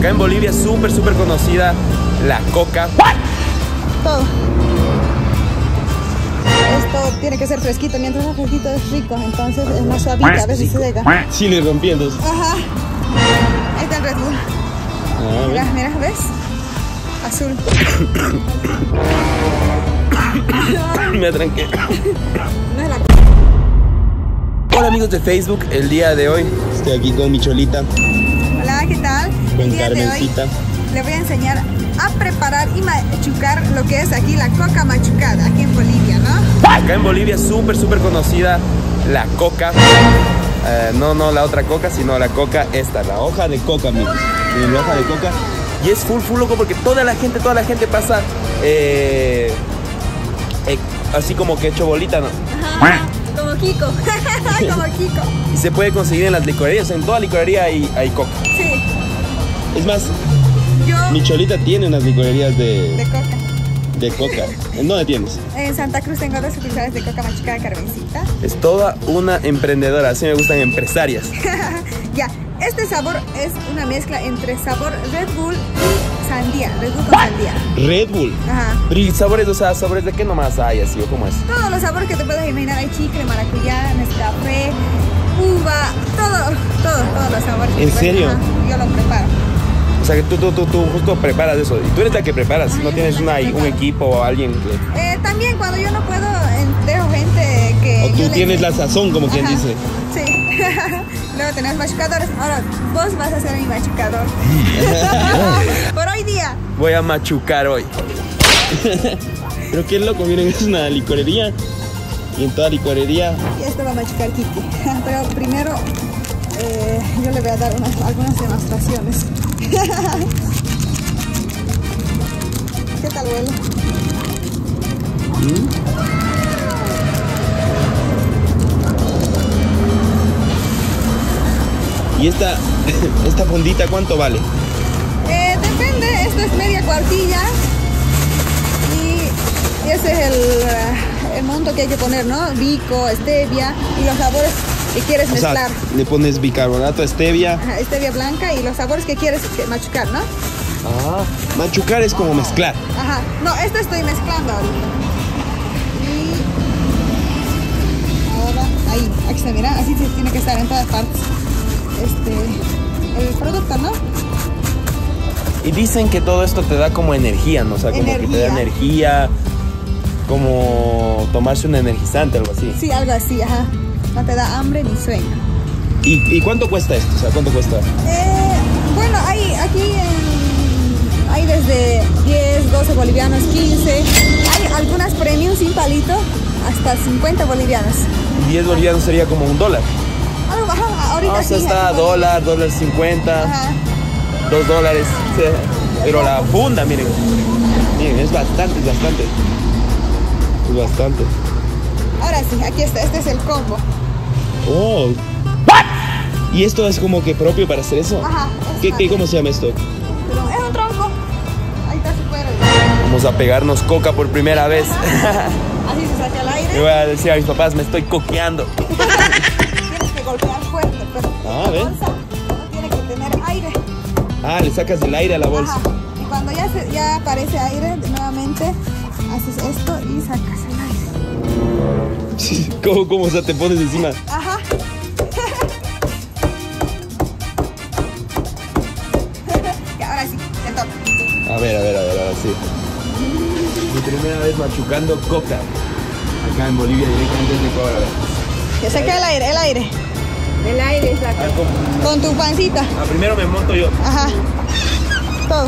Acá en Bolivia es súper conocida la coca. Todo. Esto tiene que ser fresquito, mientras más fresquito es rico, entonces es más suavito, a veces se seca. Sí, le rompí entonces. Ajá. Ahí está el Red Bull. Mira, mira, ¿ves? Azul. Me atranqué. No es la... Hola amigos de Facebook, el día de hoy estoy aquí con mi Cholita. Hola, ¿qué tal? Con El día Carmencita. de hoy le voy a enseñar a preparar y machucar lo que es aquí la coca machucada, aquí en Bolivia, ¿no? Acá en Bolivia es súper conocida la coca. No la otra coca, sino la coca esta, la hoja de coca, amigos. Miren, la hoja de coca. Y es full loco porque toda la gente pasa así como que hecho bolita, ¿no? Ajá, como Kiko. Como Kiko. Y se puede conseguir en las licorerías, en toda licorería hay coca. Sí. Es más, Yo... mi Cholita tiene unas licorerías de coca. de coca. ¿En dónde tienes? En Santa Cruz tengo 2 sucursales de coca machucada Carmencita. Es toda una emprendedora, así me gustan empresarias. Ya, este sabor es una mezcla entre sabor Red Bull y sandía. Red Bull con sandía. Red Bull. Ajá. Pero ¿y sabores, o sea, sabores de qué nomás hay así o cómo es? Todos los sabores que te puedes imaginar, hay chicle, maracuyá, Nescafé, uva, todos los sabores. ¿En serio? Ajá, yo lo preparo. O sea que tú justo preparas eso. Y tú eres la que preparas, no tienes un equipo o alguien que... También cuando yo no puedo, dejo gente que... O tú tienes la sazón, como quien dice. Sí. Luego tenés machucadores. Ahora vos vas a ser mi machucador. Por hoy día. Voy a machucar hoy. Pero qué loco, miren, es una licorería. Y en toda licorería... Y esto va a machucar Kiki. Pero primero yo le voy a dar algunas demostraciones. ¿Qué tal huele? ¿Y esta fondita cuánto vale? Depende, esto es media cuartilla. Y ese es el monto que hay que poner, ¿no? Bico, stevia y los sabores que quieres mezclar. O sea, le pones bicarbonato, stevia. Ajá, stevia blanca y los sabores que quieres machucar, ¿no? Ah, machucar es como mezclar. Ajá, no, esto estoy mezclando ahorita. Y ahora, ahí, aquí está, mira, así tiene que estar en todas partes. El producto, ¿no? Y dicen que todo esto te da como energía, ¿no? O sea, como que te da energía, como tomarse un energizante, algo así. Sí, algo así, ajá. No te da hambre ni sueño. ¿Y cuánto cuesta esto? O sea, ¿cuánto cuesta? Bueno, hay desde 10, 12 bolivianos, 15. Hay algunas premium sin palito, hasta 50 bolivianos. 10 bolivianos sería como $1. Ajá, ahorita o sea, sí, está $1.50, ajá. $2. Pero la funda, miren, es bastante. Es bastante. Ahora sí, aquí está, este es el combo. Oh. ¿Y esto es como que propio para hacer eso? Ajá. ¿Cómo se llama esto? Es un tronco. Ahí está su cuero. Vamos a pegarnos coca por primera vez. Así se saca el aire. Le voy a decir a mis papás, me estoy coqueando. Tienes que golpear fuerte, pero la ¿ves? bolsa no tiene que tener aire. Ah, le sacas el aire a la bolsa. Ajá. Y cuando ya aparece aire, nuevamente haces esto y sacas el aire. ¿Cómo? O sea, te pones encima. Ajá. Y ahora sí, te toca. A ver, ahora sí. Mi primera vez machucando coca. Acá en Bolivia, directamente desde Ecuador, a ver. Ya saca el aire. El aire saca. Con tu pancita. Primero me monto yo. Ajá. Todo.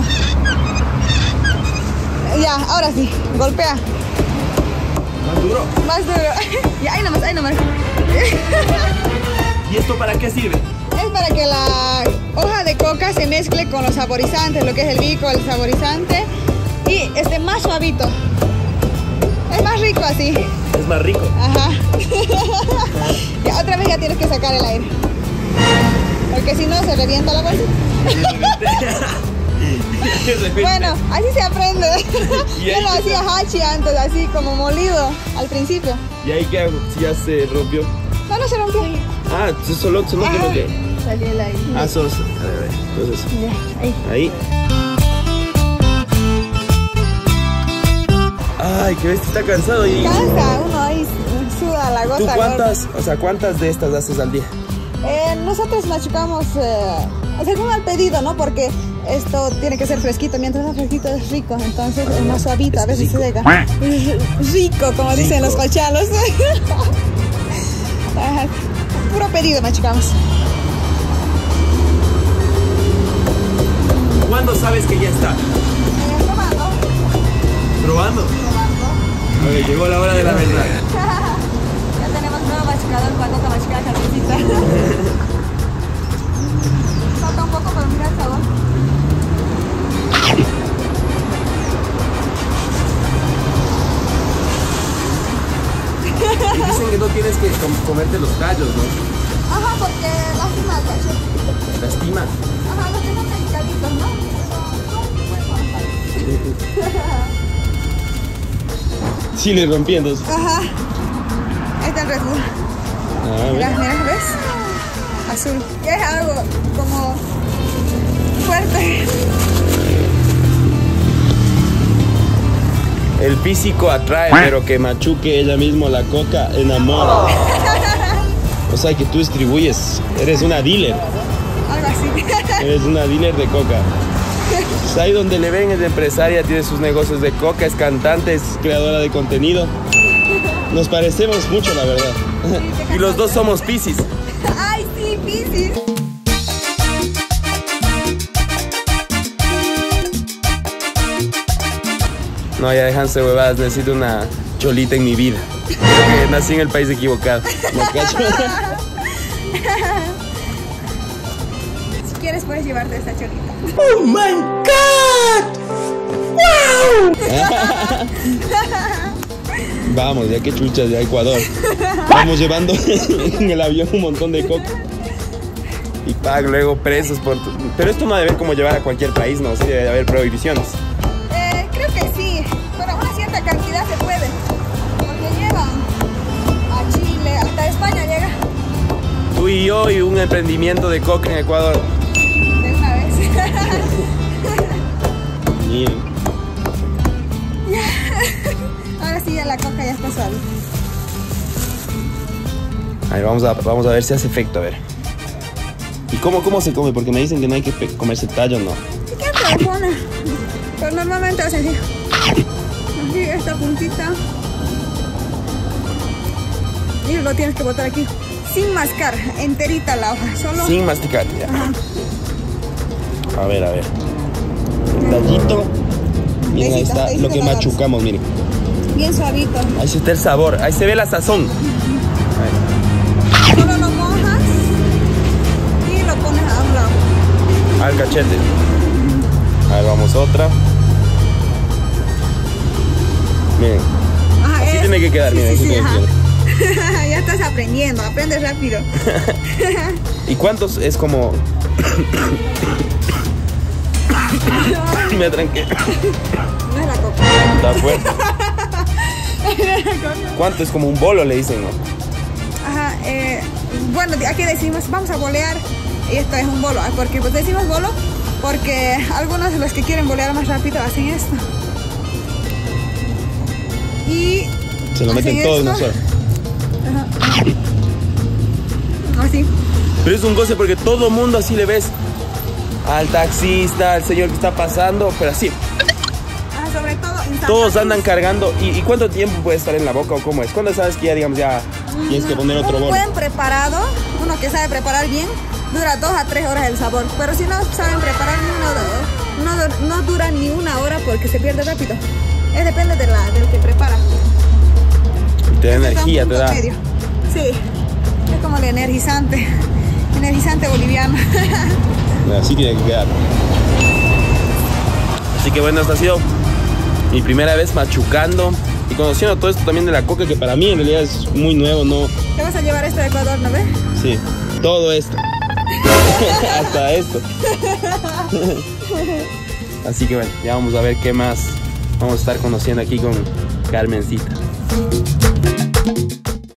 Ya, ahora sí, golpea. Más duro. Más duro. Ya, ahí nomás. ¿Y esto para qué sirve? Es para que la hoja de coca se mezcle con los saborizantes, lo que es el bico, el saborizante, y esté más suavito. Es más rico así. Es más rico. Ajá. Ya, otra vez ya tienes que sacar el aire. Porque si no se revienta la bolsa. Bueno, así se aprende. Yo lo hacía hachi antes, así como molido al principio. ¿Y ahí qué hago? Si ya se rompió. No se rompió. Ah, solo se rompió. Daniela ahí. Ah, sos. A ver. Entonces, Ya, ahí. ahí. Ay, que ves, está cansado y... Cansa, uno ahí suda la gota. ¿Tú gorda. cuántas de estas haces al día? Nosotros machucamos según al pedido, ¿no? Porque esto tiene que ser fresquito. Mientras más fresquito es rico, entonces es más suavito. A veces se seca. Rico, como dicen los cochalos. Ajá, puro pedido machucamos. ¿Cuándo sabes que ya está? Probando. ¿Probando? Ok, llegó la hora de la verdad. Ya tenemos nuevo machucador para coca machucada cafecita. Falta un poco, pero mira el sabor. Dicen que no tienes que comerte los tallos, ¿no? Ajá, porque lastima el cacho. Lastima. Ajá, los que son delicaditos, ¿no? Sí, le rompí entonces. Ajá. Ahí está el Red Bull. Ah, Mira, mira. mira, ¿ves? Azul. Ya es algo como fuerte. El físico atrae, pero que machuque ella mismo la coca enamora. O sea que tú distribuyes, eres una dealer. Algo así. Eres una dealer de coca. Pues ahí donde le ven es empresaria, tiene sus negocios de coca, es cantante, es creadora de contenido. Nos parecemos mucho, la verdad. Y los dos somos Piscis. Ay, sí, Piscis. No, ya déjanse huevadas, necesito una cholita en mi vida. Creo que nací en el país equivocado. ¿Me cacho? Si quieres puedes llevarte esta cholita. ¡Oh my God! ¡Wow! Vamos, ya que chuchas, ya Ecuador. Vamos llevando en el avión un montón de coca. Y pago luego presos por... Pero esto no debe haber como llevar a cualquier país, ¿no? Sí, debe haber prohibiciones. Creo que sí, pero una cierta cantidad se puede. Porque llevan a Chile, hasta España llega Tú y yo y un emprendimiento de coca en Ecuador. de una vez. Miren. Ahora sí ya la coca ya está suave. A ver, vamos a ver si hace efecto, a ver. ¿Y cómo se come? Porque me dicen que no hay que comerse tallo, ¿no? Si quieres te lo pone. Pero normalmente es así. Así, esta puntita. Y lo tienes que botar aquí. Sin mascar, enterita la hoja. Solo. Sin masticar, ya. Ajá. A ver. El tallito. Miren, ahí está lo que machucamos, miren. Bien suavito. Ahí está el sabor, ahí se ve la sazón. Solo lo mojas y lo pones a un lado. Al cachete. A ver, vamos otra. Miren, Ajá, así tiene que quedar, sí, miren, sí, así sí, tiene que quedar. Ya estás aprendiendo, aprendes rápido. ¿Y cuántos es como...? Me atranqué. No es la coca. Está fuerte. ¿Cuánto es como un bolo, le dicen, no? Ajá, bueno, aquí decimos vamos a bolear y esto es un bolo. Porque pues decimos bolo porque algunos de los que quieren bolear más rápido hacen esto. Y Se lo meten todo en una sola. Así. Pero es un goce porque todo el mundo así le ves. Al taxista, al señor que está pasando, pero así. Sobre todo en Santa Todos Cruz. andan cargando. ¿Y cuánto tiempo puede estar en la boca o cómo es? ¿Cuándo sabes que ya, digamos, ya tienes que poner otro Un bolo? buen preparado, uno que sabe preparar bien, dura 2 a 3 horas el sabor. Pero si no saben preparar, no dura ni 1 hora porque se pierde rápido. Depende del que prepara. Y te da energía, Un te punto da. medio. Sí, es como el energizante boliviano. Así tiene que quedar. Así que bueno, esta ha sido mi primera vez machucando y conociendo todo esto también de la coca, que para mí en realidad es muy nuevo, ¿no? Te vas a llevar esto de Ecuador, ¿no ves? Sí, todo esto. Hasta esto. Así que bueno, ya vamos a ver qué más vamos a estar conociendo aquí con Carmencita.